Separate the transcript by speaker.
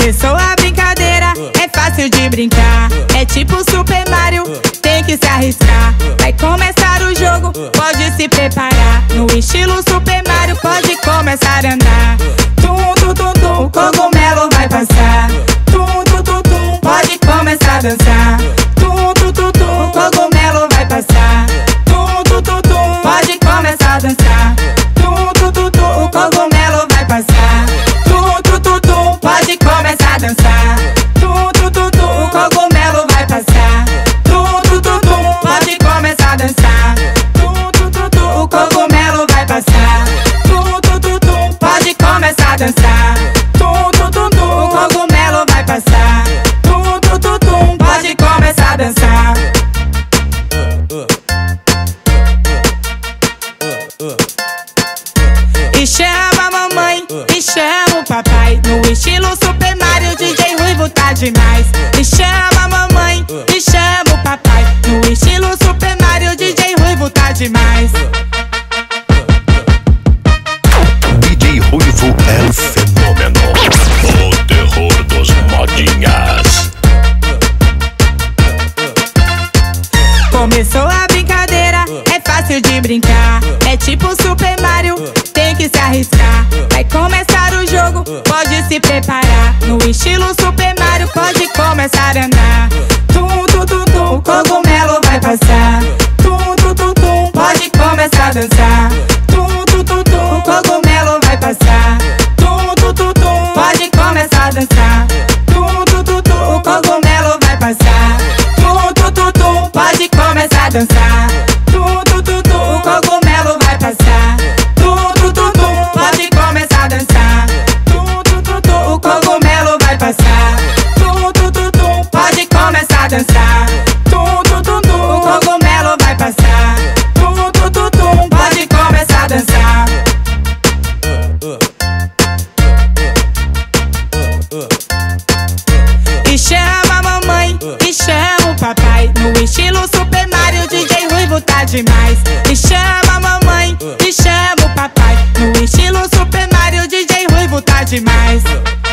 Speaker 1: Começou a brincadeira, é fácil de brincar. É tipo Super Mario, tem que se arriscar. Vai começar o jogo, pode se preparar. No estilo Super Mario, pode começar a andar. Tum, tum, tum, tum, o cogumelo vai passar. Tum, tum, tum, tum, pode começar a dançar. Tum, tum, tum, tum, o cogumelo vai passar. Tum, tum, tum, tum, pode começar a dançar. Tum, tum, tum, tum, o cogumelo vai passar. Tum, tum, tum, tum, pode começar a dançar. Tum, tum, tum, tum, o cogumelo vai passar. Tum, tum, tum, tum, pode começar a dançar. Tum, tum, tum, tum, o cogumelo vai passar. Tum, tum, tum, tum, pode começar a dançar. Tum, tum, tum, tum, o cogumelo vai passar. Tum, tum, tum, tum, pode começar a dançar. E chama a mamãe, e chama o papai. No estilo Super Mario, DJ Ruivo tá demais. E chama a mamãe, e chama o papai. No estilo Super Mario, DJ Ruivo tá demais.
Speaker 2: DJ Ruivo é o fenômeno, o terror dos modinhas.
Speaker 1: Começou a brincadeira, é fácil de brincar. É tipo Super Mario, tem que se arriscar. Vai começar o jogo, pode se preparar. No estilo Super Mario, pode começar a andar. Tum, tum, tum, tum, o cogumelo vai passar. Tum, tum, tum, tum, pode começar a dançar. Tum, tum, tum, tum, o cogumelo vai passar. Tum, tum, tum, tum, pode começar a dançar. Tum, tum, tum, tum, o cogumelo vai passar. Tum, tum, tum, tum, pode começar a dançar. Tum, tum, tum, tum, o cogumelo vai passar. Tum, tum, tum, tum, pode começar a dançar. Tum, tum, tum, tum, o cogumelo vai passar. Tum, tum, tum, tum, pode começar a dançar. Tum, tum, tum, tum, o cogumelo vai passar. Tum, tum, tum, tum, pode começar a dançar. E chama a mamãe, e chama o papai. No estilo Super Mario, DJ Ruivo tá demais. E chama a mamãe, e chama o papai. No estilo Super Mario, DJ Ruivo tá demais.